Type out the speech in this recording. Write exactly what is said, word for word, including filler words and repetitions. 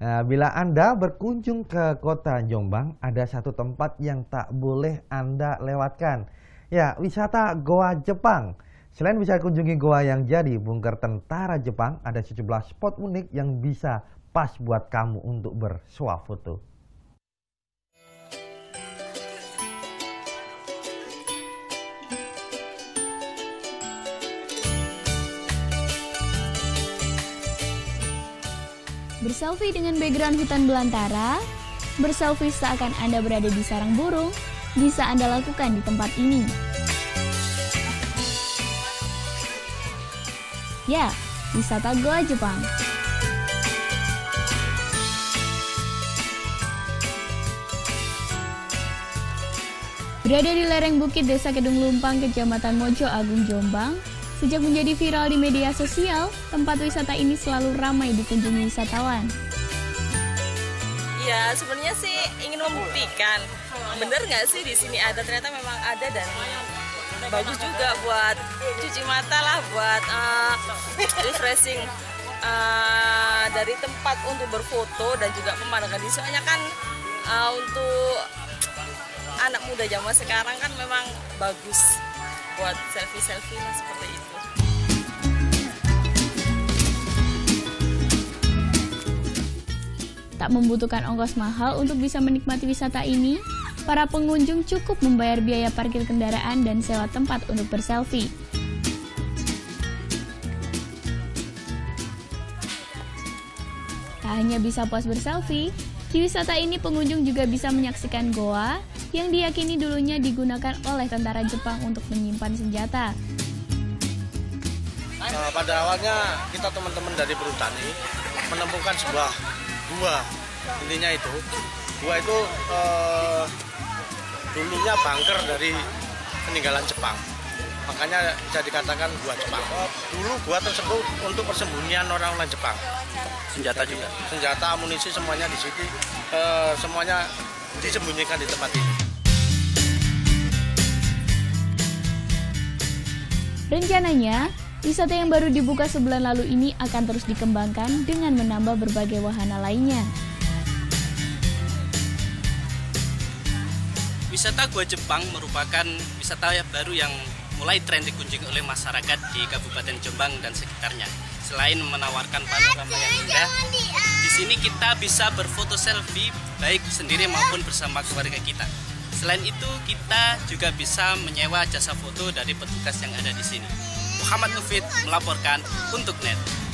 Nah, bila Anda berkunjung ke kota Jombang, ada satu tempat yang tak boleh Anda lewatkan. Ya, wisata Goa Jepang. Selain bisa kunjungi goa yang jadi bunker tentara Jepang, ada sejumlah spot unik yang bisa pas buat kamu untuk bersuah foto. Berselfie dengan background hutan belantara, berselfie seakan Anda berada di sarang burung, bisa Anda lakukan di tempat ini. Ya, wisata Goa Jepang. Berada di lereng bukit Desa Kedung Lumpang, Kecamatan Mojo Agung, Jombang, sejak menjadi viral di media sosial, tempat wisata ini selalu ramai dikunjungi wisatawan. Ya, sebenarnya sih ingin membuktikan, bener nggak sih di sini ada, ternyata memang ada dan bagus juga buat cuci mata lah, buat uh, refreshing uh, dari tempat untuk berfoto dan juga pemandangan di soalnya kan uh, untuk anak muda zaman sekarang kan memang bagus buat selfie-selfie lah seperti itu. Tak membutuhkan ongkos mahal untuk bisa menikmati wisata ini, para pengunjung cukup membayar biaya parkir kendaraan dan sewa tempat untuk berselfie. Tak hanya bisa puas berselfie, di wisata ini pengunjung juga bisa menyaksikan goa yang diyakini dulunya digunakan oleh tentara Jepang untuk menyimpan senjata. Uh, pada awalnya kita teman-teman dari perhutani menemukan sebuah gua, intinya itu gua itu uh, dulunya bunker dari peninggalan Jepang, makanya bisa dikatakan gua Jepang. Uh, dulu gua tersebut untuk persembunyian orang-orang Jepang, senjata juga, senjata, amunisi semuanya di sini, uh, semuanya disembunyikan di tempat ini. Rencananya, wisata yang baru dibuka sebulan lalu ini akan terus dikembangkan dengan menambah berbagai wahana lainnya. Wisata Goa Jepang merupakan wisata baru yang mulai tren dikunjungi oleh masyarakat di Kabupaten Jombang dan sekitarnya. Selain menawarkan panorama yang indah, di sini kita bisa berfoto selfie baik sendiri maupun bersama keluarga kita. Selain itu, kita juga bisa menyewa jasa foto dari petugas yang ada di sini. Muhammad Ufid melaporkan untuk Net.